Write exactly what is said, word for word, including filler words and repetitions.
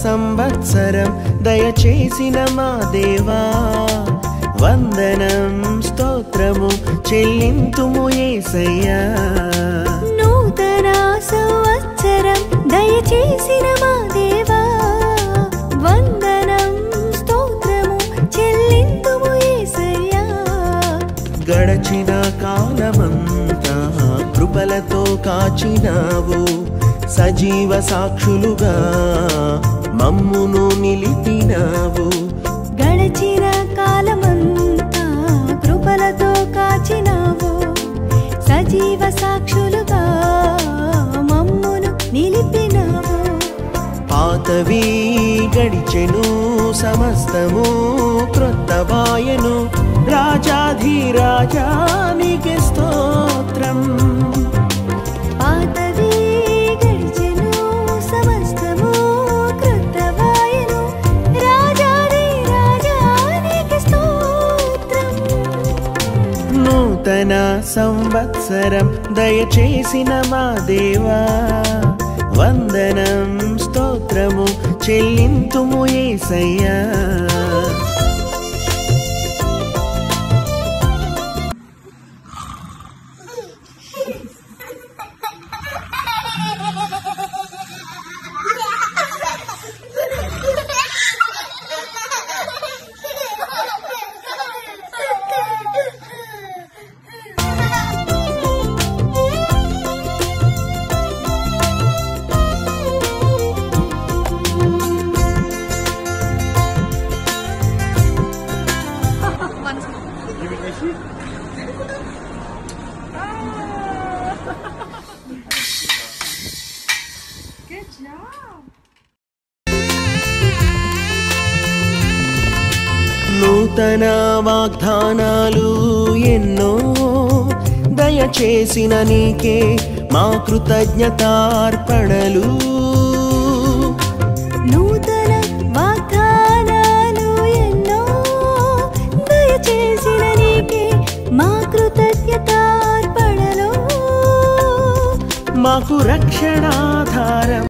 సంవత్సరం దయచేసిన మా దేవా వందనం స్తోత్రము చెల్లింతుము యేసయ్యా నూతన సంవత్సరం దయచేసిన మా దేవా వందనం స్తోత్రము చెల్లింతుము యేసయ్యా గడచిన కాలమంతా కృపలతో కాచినావు సజీవ సాక్షులుగా మమ్మును నిలిపినావు గడచిన కాలమంతా కృపలతో కాచినావు సజీవ సాక్షులుగా మమ్మును నిలిపినావు పాతవి గడిచెను సమస్తము క్రొత్తవాయను రాజాధిరాజా నీకే స్తోత్రం పాతవి గడిచెను సమస్తము క్రొత్తవాయను రాజాధిరాజా నీకే స్తోత్రం నూతన సంవత్సరం దయచేసిన మా దేవా వందనం స్తోత్రము చెల్లింతుము యేసయ్యా Good job. నూతన వాగ్దానాలు ఎన్నో దయచేసిన నీకే మా కృతజ్ఞతార్పణలు నూతన వాగ్దానాలు ఎన్నో దయచేసిన నీకే మా కృతజ్ఞతార్పణలు మాకు రక్షణాధారం